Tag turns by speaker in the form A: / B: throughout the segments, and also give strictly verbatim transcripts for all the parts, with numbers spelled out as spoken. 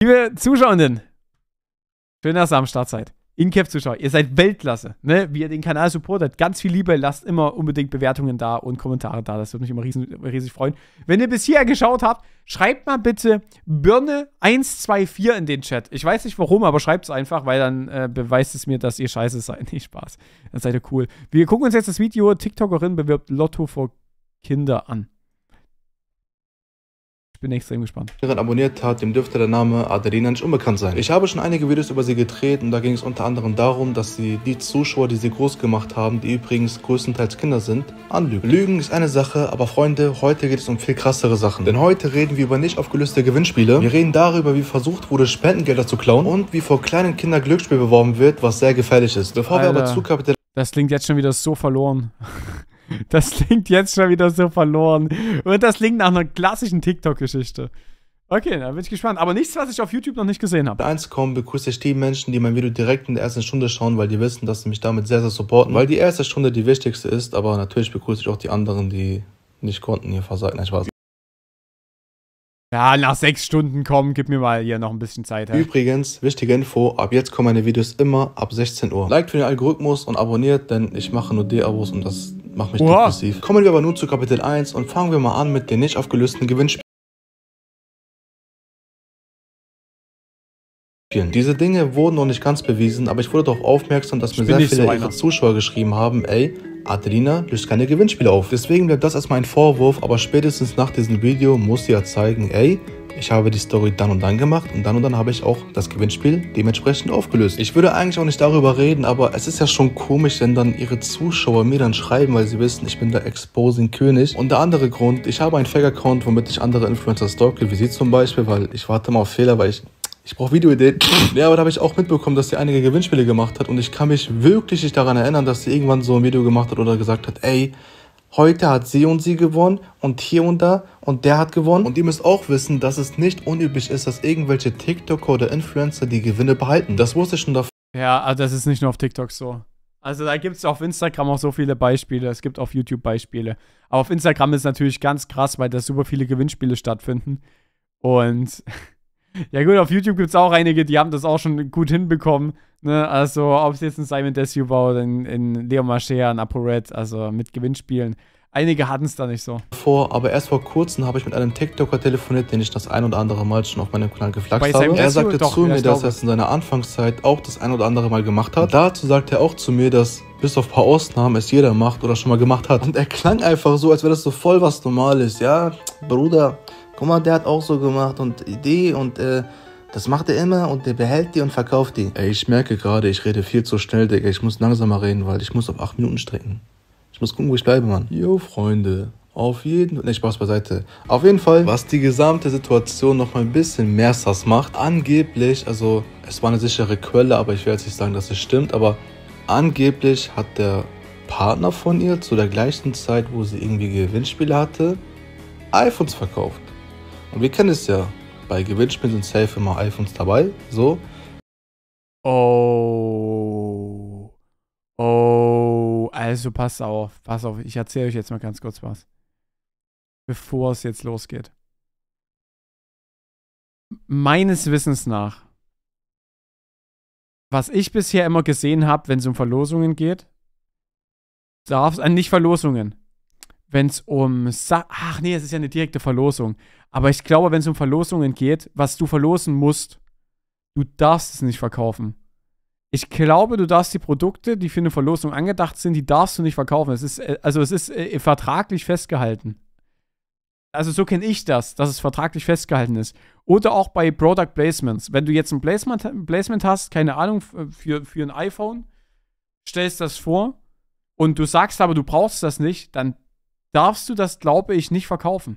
A: Liebe Zuschauerinnen, schön, dass ihr am Start seid. Incap-Zuschauer, ihr seid Weltklasse, ne? Wie ihr den Kanal supportet. Ganz viel Liebe, lasst immer unbedingt Bewertungen da und Kommentare da. Das würde mich immer riesig, riesig freuen. Wenn ihr bis hierher geschaut habt, schreibt mal bitte Birne eins zwei vier in den Chat. Ich weiß nicht warum, aber schreibt es einfach, weil dann äh, beweist es mir, dass ihr scheiße seid. Nee, Spaß. Dann seid ihr cool. Wir gucken uns jetzt das Video TikTokerin bewirbt Lotto für Kinder an. Ich bin extrem gespannt.
B: Abonniert hat, dem dürfte der Name Adelina nicht unbekannt sein. Ich habe schon einige Videos über sie gedreht und da ging es unter anderem darum, dass sie die Zuschauer, die sie groß gemacht haben, die übrigens größtenteils Kinder sind, anlügen. Lügen ist eine Sache, aber Freunde, heute geht es um viel krassere Sachen. Denn heute reden wir über nicht aufgelöste Gewinnspiele. Wir reden darüber, wie versucht wurde, Spendengelder zu klauen und wie vor kleinen Kindern Glücksspiel beworben wird, was sehr gefährlich ist. Bevor
A: Alter,
B: wir aber zu Kapitel...
A: Das klingt jetzt schon wieder so verloren. Das klingt jetzt schon wieder so verloren. Und das klingt nach einer klassischen TikTok-Geschichte. Okay, da bin ich gespannt. Aber nichts, was ich auf YouTube noch nicht gesehen habe.
B: eins kommen, begrüße ich die Menschen, die mein Video direkt in der ersten Stunde schauen, weil die wissen, dass sie mich damit sehr, sehr supporten. Weil die erste Stunde die wichtigste ist, aber natürlich begrüße ich auch die anderen, die nicht konnten hier versagen. Nein, Spaß.
A: Ja, nach sechs Stunden kommen, gib mir mal hier noch ein bisschen Zeit. Hey.
B: Übrigens, wichtige Info, ab jetzt kommen meine Videos immer ab sechzehn Uhr. Liked für den Algorithmus und abonniert, denn ich mache nur D-Abos und das macht mich depressiv. Kommen wir aber nun zu Kapitel eins und fangen wir mal an mit den nicht aufgelösten Gewinnspielen. Diese Dinge wurden noch nicht ganz bewiesen, aber ich wurde darauf aufmerksam, dass mir sehr viele so ihrer Zuschauer geschrieben haben, ey, Adelina löst keine Gewinnspiele auf. Deswegen bleibt das erstmal ein Vorwurf, aber spätestens nach diesem Video muss sie ja zeigen, ey, ich habe die Story dann und dann gemacht und dann und dann habe ich auch das Gewinnspiel dementsprechend aufgelöst. Ich würde eigentlich auch nicht darüber reden, aber es ist ja schon komisch, wenn dann ihre Zuschauer mir dann schreiben, weil sie wissen, ich bin der Exposing-König. Und der andere Grund, ich habe einen Fake-Account, womit ich andere Influencer stalke, wie sie zum Beispiel, weil ich warte immer auf Fehler, weil ich... Ich brauche Videoideen. Ja, aber da habe ich auch mitbekommen, dass sie einige Gewinnspiele gemacht hat und ich kann mich wirklich nicht daran erinnern, dass sie irgendwann so ein Video gemacht hat oder gesagt hat, ey, heute hat sie und sie gewonnen und hier und da und der hat gewonnen. Und ihr müsst auch wissen, dass es nicht unüblich ist, dass irgendwelche TikToker oder Influencer die Gewinne behalten. Das wusste ich schon davor.
A: Ja, also das ist nicht nur auf TikTok so. Also da gibt es auf Instagram auch so viele Beispiele, es gibt auf YouTube Beispiele. Aber auf Instagram ist es natürlich ganz krass, weil da super viele Gewinnspiele stattfinden. Und... Ja gut, auf YouTube gibt es auch einige, die haben das auch schon gut hinbekommen. Ne? Also ob es jetzt ein Simon Desue war oder ein, ein Leo Mascher, ein ApoRed, also mit Gewinnspielen. Einige hatten es da nicht so.
B: Vor, aber erst vor kurzem habe ich mit einem TikToker telefoniert, den ich das ein oder andere Mal schon auf meinem Kanal geflaxt habe. Er sagte doch, zu mir, dass er es in seiner Anfangszeit auch das ein oder andere Mal gemacht hat. Dazu sagte er auch zu mir, dass bis auf ein paar Ausnahmen es jeder macht oder schon mal gemacht hat. Und er klang einfach so, als wäre das so voll was Normales. Ja, Bruder, guck mal, der hat auch so gemacht und Idee und äh, das macht er immer und der behält die und verkauft die. Ey, ich merke gerade, ich rede viel zu schnell, Digga. Ich muss langsamer reden, weil ich muss auf acht Minuten strecken. Ich muss gucken, wo ich bleibe, Mann. Jo, Freunde. Auf jeden Fall. Ne, Spaß beiseite. Auf jeden Fall, was die gesamte Situation noch mal ein bisschen mehr sass macht. Angeblich, also es war eine sichere Quelle, aber ich will jetzt nicht sagen, dass es stimmt, aber angeblich hat der Partner von ihr zu der gleichen Zeit, wo sie irgendwie Gewinnspiele hatte, iPhones verkauft. Und wir kennen es ja, bei Gewinnspielen sind safe immer iPhones dabei, so.
A: Oh. Oh. Also pass auf, pass auf. Ich erzähle euch jetzt mal ganz kurz was. Bevor es jetzt losgeht. Meines Wissens nach, was ich bisher immer gesehen habe, wenn es um Verlosungen geht, darf es, äh, nicht Verlosungen, wenn es um, Sa ach nee, es ist ja eine direkte Verlosung, aber ich glaube, wenn es um Verlosungen geht, was du verlosen musst, du darfst es nicht verkaufen. Ich glaube, du darfst die Produkte, die für eine Verlosung angedacht sind, die darfst du nicht verkaufen. Es ist, also es ist äh, vertraglich festgehalten. Also so kenne ich das, dass es vertraglich festgehalten ist. Oder auch bei Product Placements. Wenn du jetzt ein Placement, ein Placement hast, keine Ahnung, für, für ein iPhone, stellst das vor und du sagst aber, du brauchst das nicht, dann darfst du das, glaube ich, nicht verkaufen.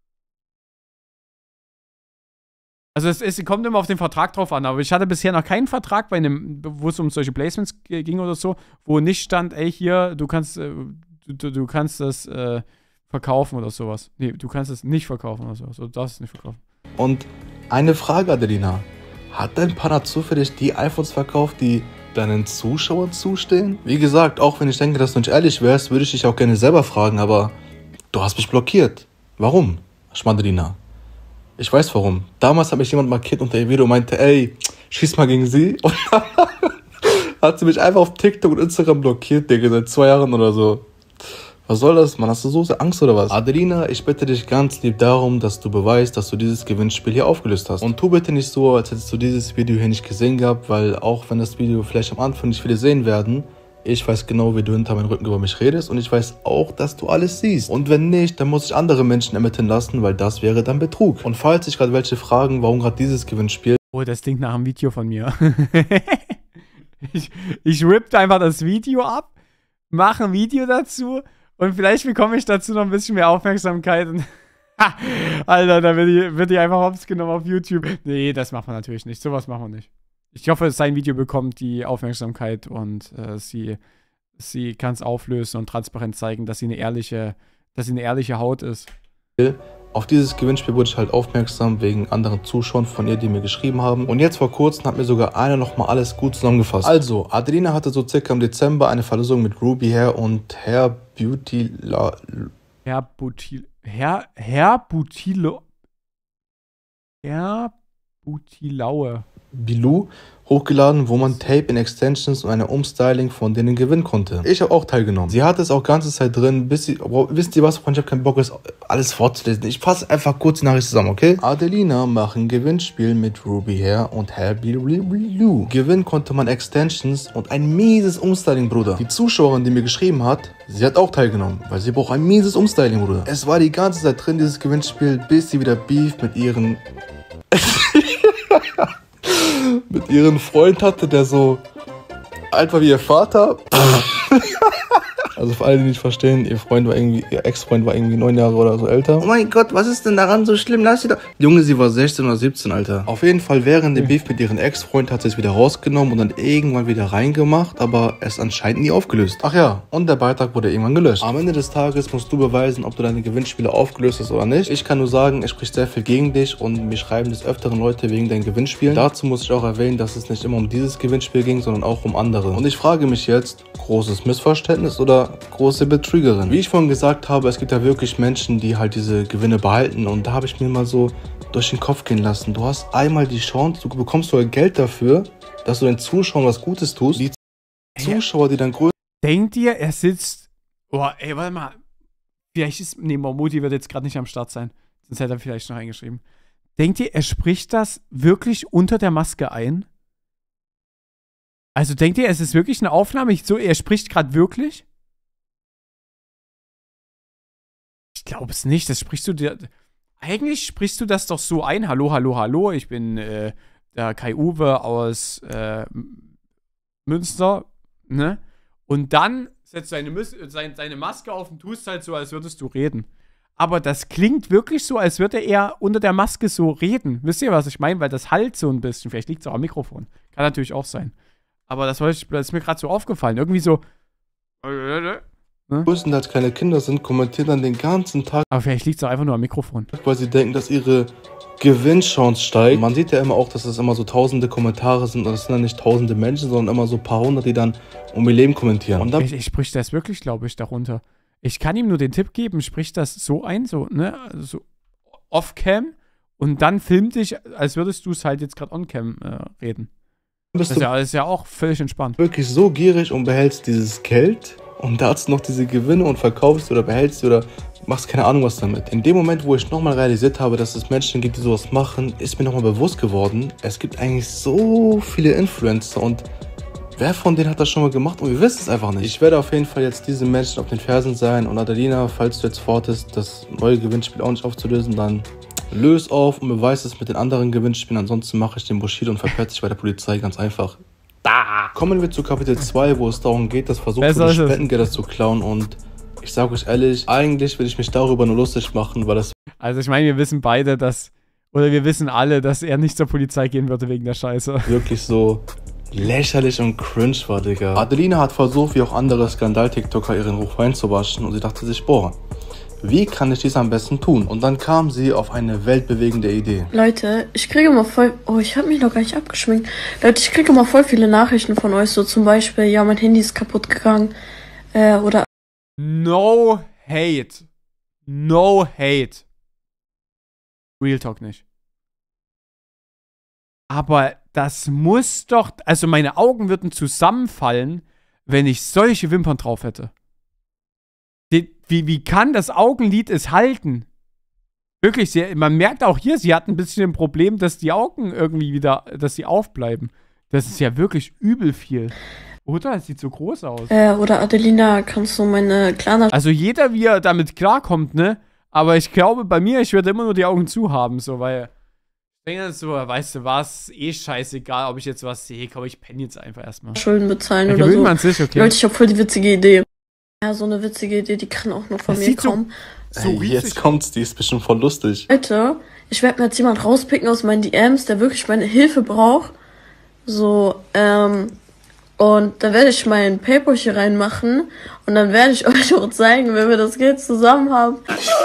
A: Also es, es kommt immer auf den Vertrag drauf an, aber ich hatte bisher noch keinen Vertrag, bei einem, wo es um solche Placements ging oder so, wo nicht stand, ey, hier, du kannst, äh, du, du kannst das äh, verkaufen oder sowas. Nee, du kannst es nicht verkaufen oder sowas. Du darfst es nicht verkaufen.
B: Und eine Frage, Adelina. Hat dein Partner zufällig die iPhones verkauft, die deinen Zuschauern zustehen? Wie gesagt, auch wenn ich denke, dass du nicht ehrlich wärst, würde ich dich auch gerne selber fragen, aber du hast mich blockiert. Warum, Schmadelina? Ich weiß warum. Damals hat mich jemand markiert unter ihr Video und meinte, ey, schieß mal gegen sie. Und dann hat sie mich einfach auf TikTok und Instagram blockiert, Digga, seit zwei Jahren oder so. Was soll das, Mann? Hast du so sehr Angst oder was? Adelina, ich bitte dich ganz lieb darum, dass du beweist, dass du dieses Gewinnspiel hier aufgelöst hast. Und tu bitte nicht so, als hättest du dieses Video hier nicht gesehen gehabt, weil auch wenn das Video vielleicht am Anfang nicht viele sehen werden, ich weiß genau, wie du hinter meinem Rücken über mich redest und ich weiß auch, dass du alles siehst. Und wenn nicht, dann muss ich andere Menschen ermitteln lassen, weil das wäre dann Betrug. Und falls sich gerade welche fragen, warum gerade dieses Gewinnspiel...
A: Oh, das klingt nach einem Video von mir. ich ich rippe einfach das Video ab, mache ein Video dazu... Und vielleicht bekomme ich dazu noch ein bisschen mehr Aufmerksamkeit. Und Alter, da wird die, wird die einfach hops genommen auf YouTube. Nee, das macht man natürlich nicht. Sowas machen wir nicht. Ich hoffe, sein Video bekommt die Aufmerksamkeit und äh, sie, sie kann es auflösen und transparent zeigen, dass sie eine ehrliche, dass sie eine ehrliche Haut ist.
B: Auf dieses Gewinnspiel wurde ich halt aufmerksam wegen anderen Zuschauern von ihr, die mir geschrieben haben. Und jetzt vor kurzem hat mir sogar einer nochmal alles gut zusammengefasst. Also, Adelina hatte so circa im Dezember eine Verlosung mit Ruby Hair und Hair Beauty... La
A: Herr Butil... Herr... Herr Butilo... Herr Butilaue.
B: Bilou hochgeladen, wo man Tape in Extensions und eine Umstyling von denen gewinnen konnte. Ich habe auch teilgenommen. Sie hatte es auch ganze Zeit drin, bis sie... Boah, wisst ihr was, ich habe keinen Bock, das alles vorzulesen. Ich fasse einfach kurz die Nachricht zusammen, okay? Adelina macht ein Gewinnspiel mit Ruby Hair und Hair Bilou. Gewinnen konnte man Extensions und ein mieses Umstyling, Bruder. Die Zuschauerin, die mir geschrieben hat, sie hat auch teilgenommen, weil sie braucht ein mieses Umstyling, Bruder. Es war die ganze Zeit drin, dieses Gewinnspiel, bis sie wieder Beef mit ihren... mit ihrem Freund hatte, der so alt war wie ihr Vater. Also für alle, die nicht verstehen, ihr Freund war irgendwie, ihr Ex-Freund war irgendwie neun Jahre oder so älter. Oh mein Gott, was ist denn daran so schlimm? Lass sie doch. Junge, sie war sechzehn oder siebzehn, Alter. Auf jeden Fall während dem Beef mit ihrem Ex-Freund hat sie es wieder rausgenommen und dann irgendwann wieder reingemacht, aber es anscheinend nie aufgelöst. Ach ja, und der Beitrag wurde irgendwann gelöscht. Am Ende des Tages musst du beweisen, ob du deine Gewinnspiele aufgelöst hast oder nicht. Ich kann nur sagen, es spricht sehr viel gegen dich und mir schreiben des Öfteren Leute wegen deinen Gewinnspielen. Dazu muss ich auch erwähnen, dass es nicht immer um dieses Gewinnspiel ging, sondern auch um andere. Und ich frage mich jetzt, großes Missverständnis oder große Betrügerin? Wie ich vorhin gesagt habe, es gibt ja wirklich Menschen, die halt diese Gewinne behalten und da habe ich mir mal so durch den Kopf gehen lassen. Du hast einmal die Chance, du bekommst sogar Geld dafür, dass du den Zuschauern was Gutes tust. Die Zuschauer, die dann größer...
A: Denkt ihr, er sitzt... Oh, ey, warte mal. Vielleicht ist... Nee, Momuti wird jetzt gerade nicht am Start sein. Sonst hätte er vielleicht noch eingeschrieben. Denkt ihr, er spricht das wirklich unter der Maske ein? Also denkt ihr, es ist wirklich eine Aufnahme? Ich so, er spricht gerade wirklich? Ich glaube es nicht. Das sprichst du dir... Eigentlich sprichst du das doch so ein. Hallo, hallo, hallo. Ich bin äh, der Kai-Uwe aus äh, Münster. Ne? Und dann setzt du deine, deine Maske auf und tust halt so, als würdest du reden. Aber das klingt wirklich so, als würde er unter der Maske so reden. Wisst ihr, was ich meine? Weil das halt so ein bisschen. Vielleicht liegt es auch am Mikrofon. Kann natürlich auch sein. Aber das, das ist mir gerade so aufgefallen. Irgendwie so.
B: Ne? Größtenteils kleine Kinder sind, kommentieren dann den ganzen Tag.
A: Aber vielleicht liegt es auch einfach nur am Mikrofon.
B: Weil sie denken, dass ihre Gewinnchance steigt. Man sieht ja immer auch, dass es immer so tausende Kommentare sind. Und das sind dann nicht tausende Menschen, sondern immer so ein paar hundert, die dann um ihr Leben kommentieren. Und dann
A: ich, ich sprich das wirklich, glaube ich, darunter. Ich kann ihm nur den Tipp geben, sprich das so ein, so, ne, so off-cam. Und dann film dich, als würdest du es halt jetzt gerade on-cam äh, reden. Das ist, ja, das ist ja auch völlig entspannt.
B: Wirklich so gierig und behältst dieses Geld und dazu noch diese Gewinne und verkaufst oder behältst oder machst keine Ahnung was damit. In dem Moment, wo ich nochmal realisiert habe, dass es Menschen gibt, die sowas machen, ist mir nochmal bewusst geworden, es gibt eigentlich so viele Influencer und wer von denen hat das schon mal gemacht und wir wissen es einfach nicht. Ich werde auf jeden Fall jetzt diesen Menschen auf den Fersen sein und Adelina, falls du jetzt vorhattest, das neue Gewinnspiel auch nicht aufzulösen, dann löse auf und beweise es mit den anderen Gewinnspielen. Ansonsten mache ich den Bushido und verpetze dich bei der Polizei. Ganz einfach. Da. Kommen wir zu Kapitel zwei, wo es darum geht, das Versuch von Spendengelder zu klauen. Und ich sage euch ehrlich, eigentlich will ich mich darüber nur lustig machen, weil das...
A: Also ich meine, wir wissen beide, dass... Oder wir wissen alle, dass er nicht zur Polizei gehen würde wegen der Scheiße.
B: Wirklich so lächerlich und cringe war, Digga. Adelina hat versucht, wie auch andere Skandal-TikToker, ihren Ruf reinzuwaschen. Und sie dachte sich, boah, wie kann ich dies am besten tun? Und dann kam sie auf eine weltbewegende Idee.
C: Leute, ich kriege immer voll... Oh, ich habe mich noch gar nicht abgeschminkt. Leute, ich kriege immer voll viele Nachrichten von euch. So zum Beispiel, ja, mein Handy ist kaputt gegangen. Äh, oder...
A: No hate. No hate. Real Talk nicht. Aber das muss doch, also meine Augen würden zusammenfallen, wenn ich solche Wimpern drauf hätte. Die, wie, wie kann das Augenlid es halten? Wirklich, sie, man merkt auch hier, sie hat ein bisschen ein Problem, dass die Augen irgendwie wieder, dass sie aufbleiben. Das ist ja wirklich übel viel. Oder? Es sieht so groß aus.
C: Äh, oder Adelina, kannst du meine kleine...
A: Also jeder, wie er damit klarkommt, ne? Aber ich glaube, bei mir, ich würde immer nur die Augen zu haben, so, weil... Ich denke so, weißt du was, eh scheißegal, ob ich jetzt was sehe, komm, ich penne jetzt einfach erstmal.
C: Schulden bezahlen
A: oder
C: so.
A: Man sich, okay.
C: Leute, ich hab voll die witzige Idee. Ja, so eine witzige Idee, die kann auch nur von
B: das
C: mir kommen.
B: So, so Ey, jetzt kommt's, die ist bestimmt voll lustig.
C: Leute, ich werde mir jetzt jemand rauspicken aus meinen D Ms, der wirklich meine Hilfe braucht. So, ähm... Und dann werde ich mein Paper hier reinmachen und dann werde ich euch auch zeigen, wenn wir das Geld zusammen haben.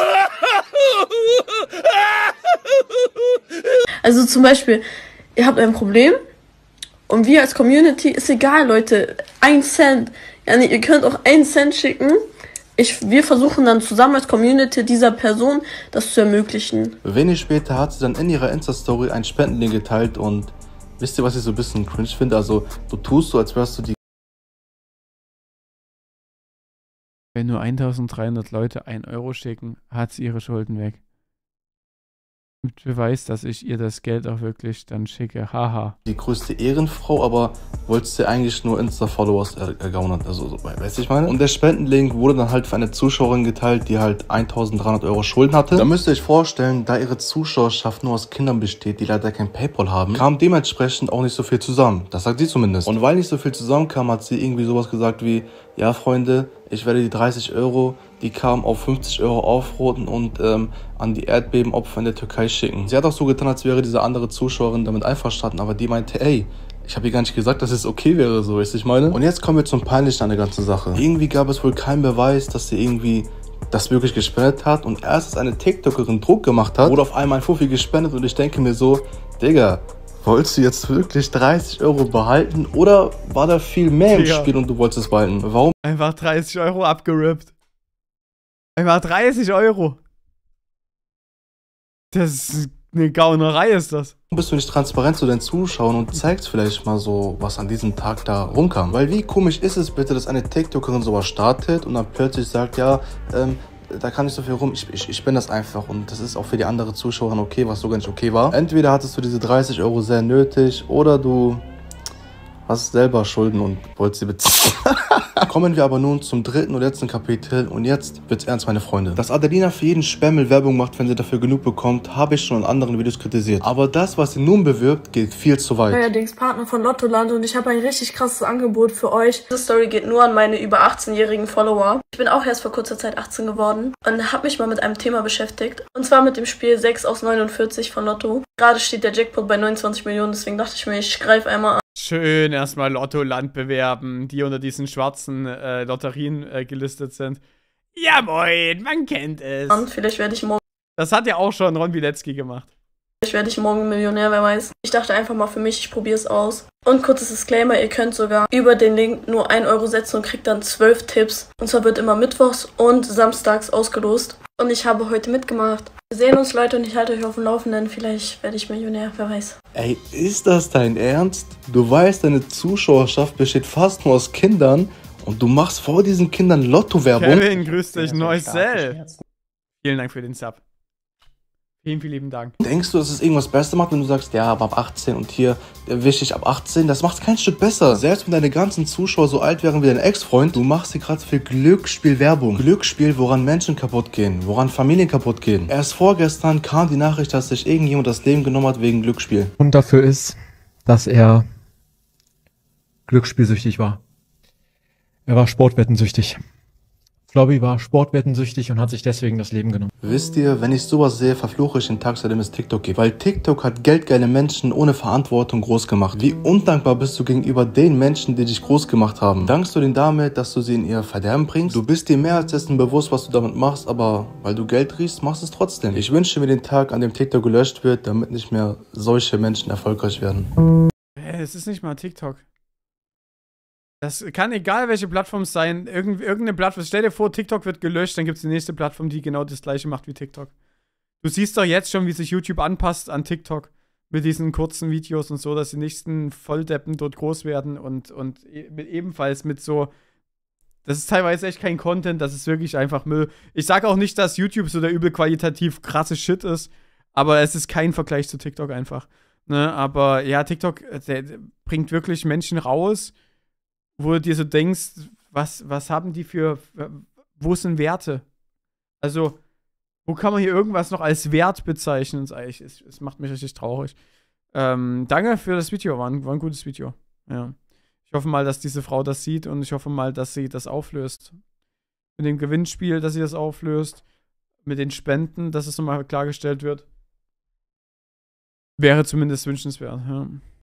C: Also zum Beispiel, ihr habt ein Problem und wir als Community, ist egal, Leute, ein Cent. Ja, nee, ihr könnt auch einen Cent schicken. Ich, wir versuchen dann zusammen als Community dieser Person das zu ermöglichen.
B: Wenig später hat sie dann in ihrer Insta-Story ein Spendenlink geteilt und wisst ihr, was ich so ein bisschen cringe finde? Also, du tust so, als wärst du die...
A: Wenn nur eintausenddreihundert Leute ein Euro schicken, hat sie ihre Schulden weg. Mit Beweis, dass ich ihr das Geld auch wirklich dann schicke. Haha.
B: Die größte Ehrenfrau, aber wolltest du eigentlich nur Insta-Followers ergaunern. Also, so, weißt du, ich meine? Und der Spendenlink wurde dann halt für eine Zuschauerin geteilt, die halt eintausenddreihundert Euro Schulden hatte. Da müsst ihr euch vorstellen, da ihre Zuschauerschaft nur aus Kindern besteht, die leider kein PayPal haben, kam dementsprechend auch nicht so viel zusammen. Das sagt sie zumindest. Und weil nicht so viel zusammenkam, hat sie irgendwie sowas gesagt wie, ja, Freunde, ich werde die dreißig Euro, die kamen auf fünfzig Euro aufroten und ähm, an die Erdbebenopfer in der Türkei schicken. Sie hat auch so getan, als wäre diese andere Zuschauerin damit einverstanden, aber die meinte, ey, ich habe ihr gar nicht gesagt, dass es okay wäre, so, weißt du, ich meine? Und jetzt kommen wir zum Peinlichen an der ganzen Sache. Irgendwie gab es wohl keinen Beweis, dass sie irgendwie das wirklich gespendet hat und erst als eine TikTokerin Druck gemacht hat, wurde auf einmal ein Fuffi gespendet und ich denke mir so, Digga, wolltest du jetzt wirklich dreißig Euro behalten oder war da viel mehr im Spiel und du wolltest es behalten? Warum?
A: Einfach dreißig Euro abgerippt. Einfach dreißig Euro. Das ist eine Gaunerei, ist das.
B: Warum bist du nicht transparent zu deinen Zuschauern und zeigst vielleicht mal so, was an diesem Tag da rumkam? Weil wie komisch ist es bitte, dass eine TikTokerin sowas startet und dann plötzlich sagt, ja, ähm, da kann nicht so viel rum, ich, ich, ich bin das einfach und das ist auch für die andere Zuschauerin okay, was sogar nicht okay war. Entweder hattest du diese dreißig Euro sehr nötig oder du hast selber Schulden und wolltest sie bezahlen. Kommen wir aber nun zum dritten und letzten Kapitel und jetzt wird's ernst, meine Freunde. Dass Adelina für jeden Spammel Werbung macht, wenn sie dafür genug bekommt, habe ich schon in anderen Videos kritisiert. Aber das, was sie nun bewirbt, geht viel zu weit.
C: Allerdings Partner von Lottoland und ich habe ein richtig krasses Angebot für euch. Diese Story geht nur an meine über achtzehnjährigen Follower. Ich bin auch erst vor kurzer Zeit achtzehn geworden und habe mich mal mit einem Thema beschäftigt. Und zwar mit dem Spiel sechs aus neunundvierzig von Lotto. Gerade steht der Jackpot bei neunundzwanzig Millionen, deswegen dachte ich mir, ich greife einmal an.
A: Schön erstmal Lottoland bewerben, die unter diesen schwarzen äh, Lotterien äh, gelistet sind. Ja moin, man kennt es.
C: Und vielleicht werde ich morgen...
A: Das hat ja auch schon Ron Bilecki gemacht.
C: Vielleicht werde ich morgen Millionär, wer weiß. Ich dachte einfach mal für mich, ich probiere es aus. Und kurzes Disclaimer, ihr könnt sogar über den Link nur ein Euro setzen und kriegt dann zwölf Tipps. Und zwar wird immer mittwochs und samstags ausgelost. Und ich habe heute mitgemacht. Wir sehen uns, Leute, und ich halte euch auf dem Laufenden. Vielleicht werde ich Millionär, wer weiß.
B: Ey, ist das dein Ernst? Du weißt, deine Zuschauerschaft besteht fast nur aus Kindern und du machst vor diesen Kindern Lotto-Werbung.
A: Kevin, grüß dich, Neusel. Vielen Dank für den Sub. Vielen, vielen lieben Dank.
B: Denkst du, dass es irgendwas besser macht, wenn du sagst, ja, aber ab achtzehn und hier erwische ich ab achtzehn? Das macht kein Stück besser. Selbst wenn deine ganzen Zuschauer so alt wären wie dein Ex-Freund, du machst hier gerade für Glücksspiel Werbung. Glücksspiel, woran Menschen kaputt gehen, woran Familien kaputt gehen. Erst vorgestern kam die Nachricht, dass sich irgendjemand das Leben genommen hat wegen Glücksspiel.
D: Und dafür ist, dass er glücksspielsüchtig war. Er war sportwettensüchtig. Flobby war sportwettensüchtig und hat sich deswegen das Leben genommen.
B: Wisst ihr, wenn ich sowas sehe, verfluche ich den Tag, seitdem es TikTok gibt. Weil TikTok hat geldgeile Menschen ohne Verantwortung groß gemacht. Wie undankbar bist du gegenüber den Menschen, die dich groß gemacht haben? Dankst du denen damit, dass du sie in ihr Verderben bringst? Du bist dir mehr als dessen bewusst, was du damit machst, aber weil du Geld riechst, machst du es trotzdem. Ich wünsche mir den Tag, an dem TikTok gelöscht wird, damit nicht mehr solche Menschen erfolgreich werden.
A: Hey, es ist nicht mal TikTok. Das kann egal welche Plattform sein, irgend, irgendeine Plattform. Stell dir vor, TikTok wird gelöscht, dann gibt es die nächste Plattform, die genau das gleiche macht wie TikTok. Du siehst doch jetzt schon, wie sich YouTube anpasst an TikTok. mit diesen kurzen Videos und so, dass die nächsten Volldeppen dort groß werden und, und e mit, ebenfalls mit so, das ist teilweise echt kein Content, das ist wirklich einfach Müll. Ich sage auch nicht, dass YouTube so der übel qualitativ krasse Shit ist, aber es ist kein Vergleich zu TikTok einfach. Ne? Aber ja, TikTok der, der bringt wirklich Menschen raus, wo du dir so denkst, was, was haben die für, wo sind Werte? Also, wo kann man hier irgendwas noch als Wert bezeichnen? Es, es macht mich richtig traurig. Ähm, danke für das Video, war ein, war ein gutes Video. Ja. Ich hoffe mal, dass diese Frau das sieht und ich hoffe mal, dass sie das auflöst. Mit dem Gewinnspiel, dass sie das auflöst. Mit den Spenden, dass es nochmal klargestellt wird. Wäre zumindest wünschenswert, ja.